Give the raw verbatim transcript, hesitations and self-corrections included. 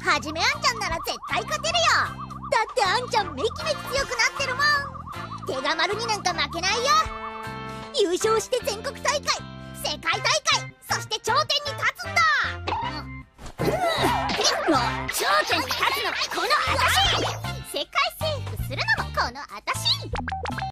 はじめあんちゃんなら絶対勝てるよ。だってあんちゃんめきめき強くなってるもん。手が丸になんか負けないよ。優勝して全国大会、世界大会、そして頂点に立つんだ。頂点に立つのはこの私。世界